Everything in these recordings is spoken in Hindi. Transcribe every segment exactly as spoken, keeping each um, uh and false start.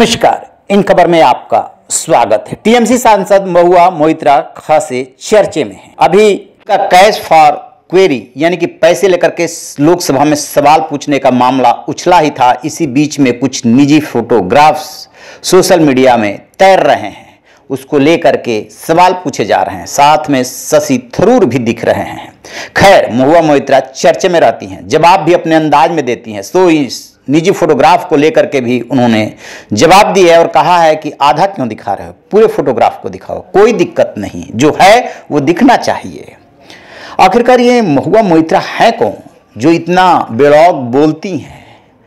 नमस्कार, इन खबर में आपका स्वागत है। टीएमसी सांसद महुआ मोइत्रा खासे चर्चे में हैं। अभी का कैश फॉर क्वेरी यानी कि पैसे लेकर के लोकसभा में सवाल पूछने का मामला उछला ही था। इसी बीच में कुछ निजी फोटोग्राफ्स सोशल मीडिया में तैर रहे हैं, उसको लेकर के सवाल पूछे जा रहे हैं। साथ में शशि थरूर भी दिख रहे हैं। खैर, महुआ मोइत्रा चर्चे में रहती हैं, जवाब भी अपने अंदाज में देती हैं। सो इस निजी फोटोग्राफ को लेकर के भी उन्होंने जवाब दिया है और कहा है कि आधा क्यों दिखा रहे हो, पूरे फोटोग्राफ को दिखाओ, कोई दिक्कत नहीं, जो है वो दिखना चाहिए। आखिरकार ये महुआ मोइत्रा है कौन जो इतना बेलौक बोलती हैं,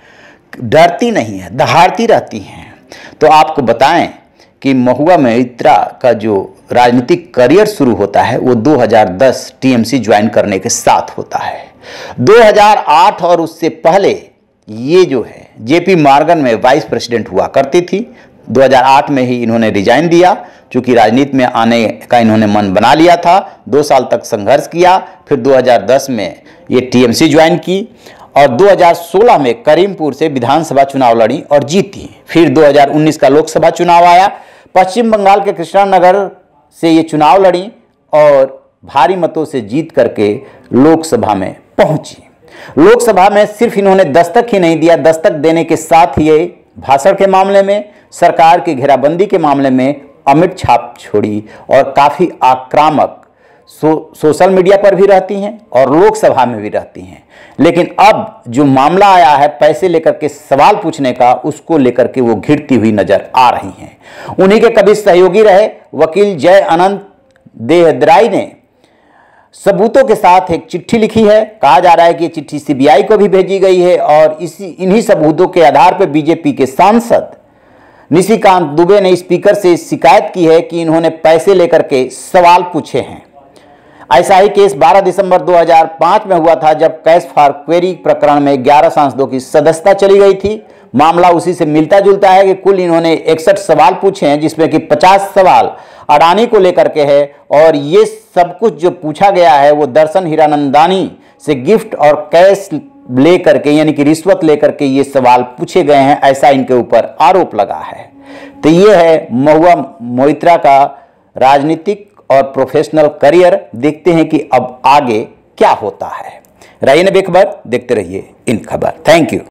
डरती नहीं है, दहाड़ती रहती हैं? तो आपको बताएं कि महुआ मोइत्रा का जो राजनीतिक करियर शुरू होता है वो दो हज़ार दस टीएमसी ज्वाइन करने के साथ होता है। दो हज़ार आठ और उससे पहले ये जो है जेपी मॉर्गन में वाइस प्रेसिडेंट हुआ करती थी। दो हज़ार आठ में ही इन्होंने रिजाइन दिया, क्योंकि राजनीति में आने का इन्होंने मन बना लिया था। दो साल तक संघर्ष किया, फिर दो हज़ार दस में ये टीएमसी ज्वाइन की और दो हज़ार सोलह में करीमपुर से विधानसभा चुनाव लड़ी और जीती। फिर दो हज़ार उन्नीस का लोकसभा चुनाव आया, पश्चिम बंगाल के कृष्णानगर से ये चुनाव लड़ी और भारी मतों से जीत करके लोकसभा में पहुंची। लोकसभा में सिर्फ इन्होंने दस्तक ही नहीं दिया, दस्तक देने के साथ ही ये भाषण के मामले में, सरकार की घेराबंदी के मामले में अमिट छाप छोड़ी और काफ़ी आक्रामक सो, सोशल मीडिया पर भी रहती हैं और लोकसभा में भी रहती हैं। लेकिन अब जो मामला आया है पैसे लेकर के सवाल पूछने का, उसको लेकर के वो घिरती हुई नजर आ रही हैं। उन्हीं के कभी सहयोगी रहे वकील जय अनंत देहदराई ने सबूतों के साथ एक चिट्ठी लिखी है। कहा जा रहा है कि ये चिट्ठी सीबीआई को भी भेजी गई है और इसी इन्हीं सबूतों के आधार पर बीजेपी के सांसद निशिकांत दुबे ने स्पीकर से शिकायत की है कि इन्होंने पैसे लेकर के सवाल पूछे हैं। ऐसा ही केस बारह दिसंबर दो हज़ार पाँच में हुआ था, जब कैश फॉर क्वेरी प्रकरण में ग्यारह सांसदों की सदस्यता चली गई थी। मामला उसी से मिलता जुलता है कि कुल इन्होंने इकसठ सवाल पूछे हैं, जिसमें कि पचास सवाल अडानी को लेकर के है और ये सब कुछ जो पूछा गया है वो दर्शन हीरानंदानी से गिफ्ट और कैश लेकर के यानी कि रिश्वत लेकर के ये सवाल पूछे गए हैं, ऐसा इनके ऊपर आरोप लगा है। तो ये है महुआ मोइत्रा का राजनीतिक और प्रोफेशनल करियर। देखते हैं कि अब आगे क्या होता है। रहिए बेखबर, देखते रहिए इन खबर। Thank you.